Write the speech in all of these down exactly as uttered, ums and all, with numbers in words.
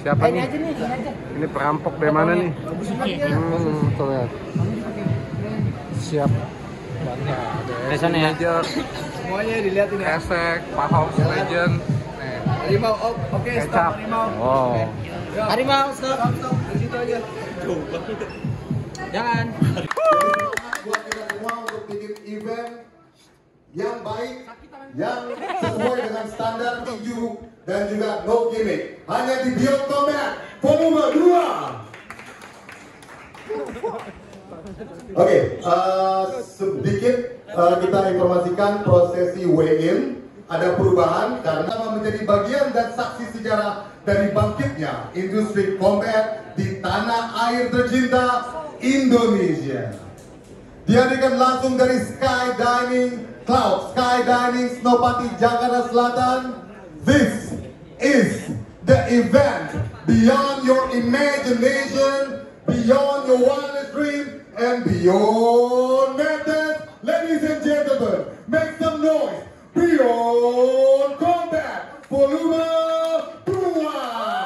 Siapa nih? Ini perampok dari mana nih? Hmm, tuh lihat. Siap. Dari sana ya. Semuanya dilihatin ya. Esek, Pahouse Legend. Nih. Harimau, oh, oke, okay, stop harimau. Oh. Okay. Harimau, stop. Stop, stop. Di situ aja. Jangan. Buat kita semua untuk bikin event yang baik, yang sesuai dengan standar tinju dan juga no gimmick. Hanya di Beyond Combat Volume dua. Oke, okay, uh, sedikit uh, kita informasikan prosesi weigh-in. Ada perubahan karena menjadi bagian dan saksi sejarah dari bangkitnya industri combat di tanah air tercinta Indonesia. Dihadirkan langsung dari Skydining Cloud, Skydining Senopati Jakarta Selatan. This is the event beyond your imagination, beyond your wildest dream, and beyond madness. Ladies and gentlemen, make some noise. Beyond Combat Volume dua.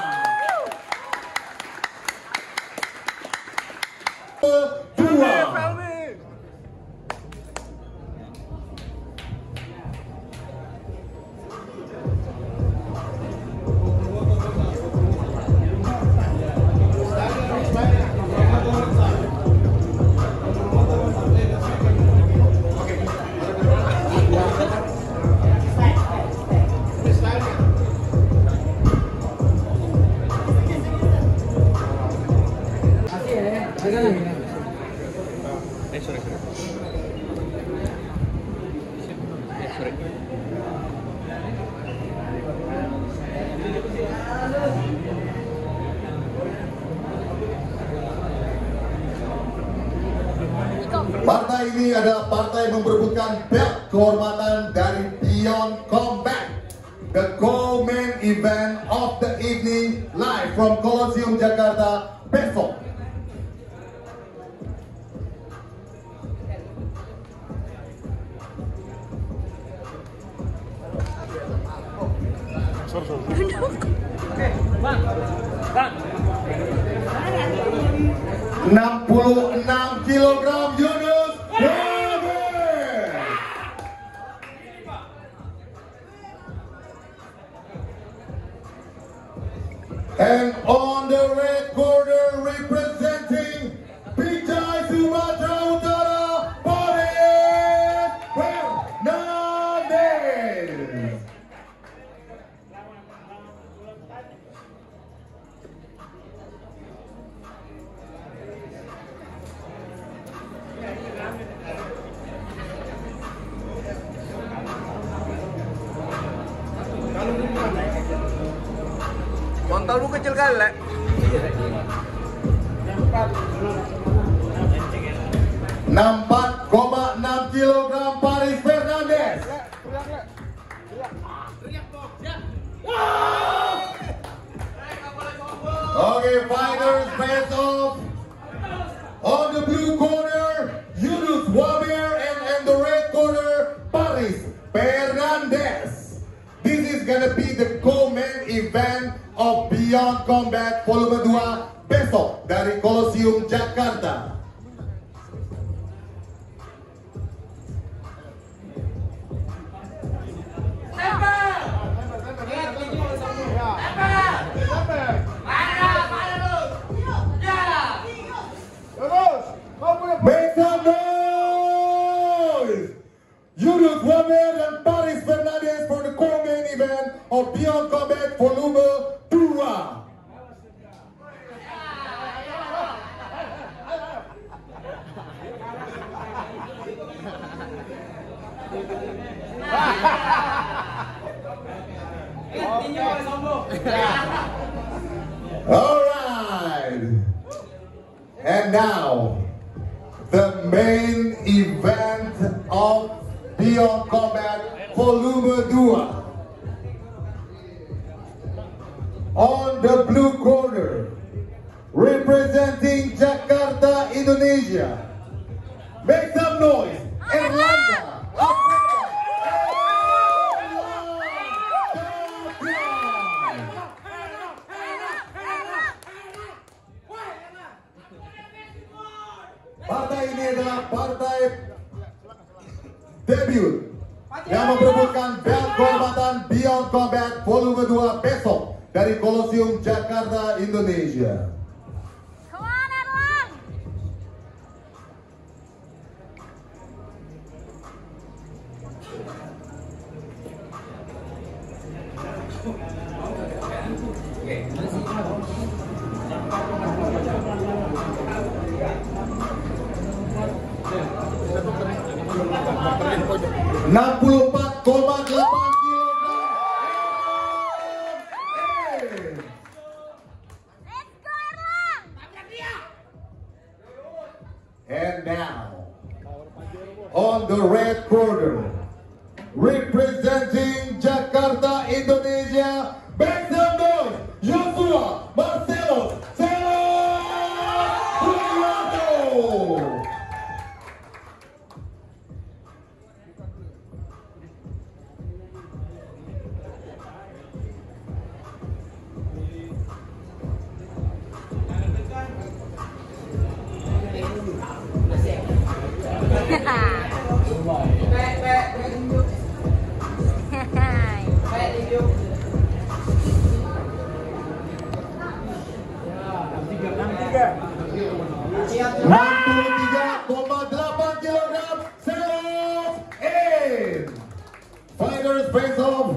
Dua. Eh, sorry, sorry. Eh, sorry. Partai ini adalah partai yang memperebutkan belt kehormatan dari Beyond Combat, the co-main event of the evening, live from Colosseum Jakarta besok. enam puluh enam kilogram Yunus Wabir. And on the red corner representing Pinjai Sumatera Utara, Paris Fernandes. Kontol lu kecil kali, Le. enam puluh empat koma enam kilogram Paris Fernandes. Okay, fighters face off. On the blue corner, Yunus Wabir, and in the red corner, Paris Fernandes. This is gonna be the co-main event of Beyond Combat Volume dua besok dari Colosseum Jakarta. Make some noise! Yunus Wabir dan Paris Fernandes for the co-main event of Beyond Combat Volume dua. All right. And now, the main event of Beyond Combat Volume dua. On the blue corner, representing Jakarta, Indonesia. Make some noise, Erlangga. Partai ini adalah partai debut yang memperebutkan belt kehormatan Beyond Combat Volume dua besok dari Kolosium Jakarta, Indonesia. enam puluh empat koma delapan kilogram. And now, on the red corner, representing Jakarta, Indonesia, make some noise, Joshua Marcelo Celo Prianto. enam puluh tiga koma delapan kilogram self in fighters face off.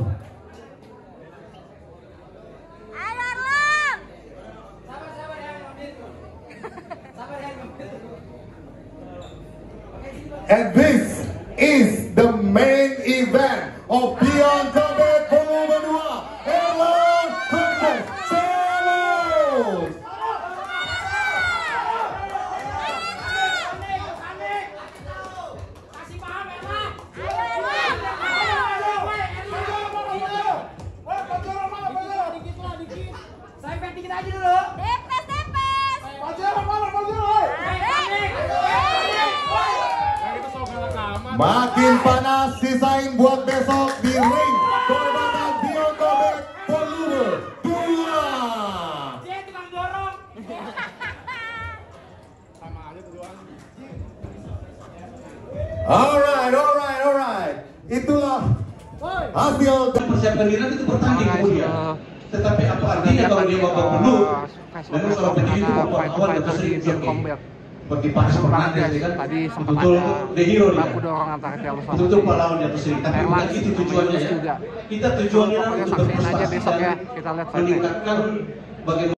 And this is the main event of Beyond Combat Volume dua. Erlang versus Celos. Makin panas, sisain buat besok di ring kehormatan Beyond Combat Volume dua. Alright, alright, alright. Itulah hasil persiapkan diri nanti itu bertanding kemudian. Tetapi apa artinya kalau dia babak belur? Memang kalau pendidik itu babak awal dan sering terjadi. Seperti Pak Fernandes kan, tadi sempat betul ada the hero dia. baku dorong antara Carlos sama Betul pahlawan di atas ring. Tapi bukan itu tujuannya ya. juga. Kita tujuannya Pokoknya untuk saksiin aja berprestasi besok dan ya, kita lihat fight-nya. meningkatkan bagaimana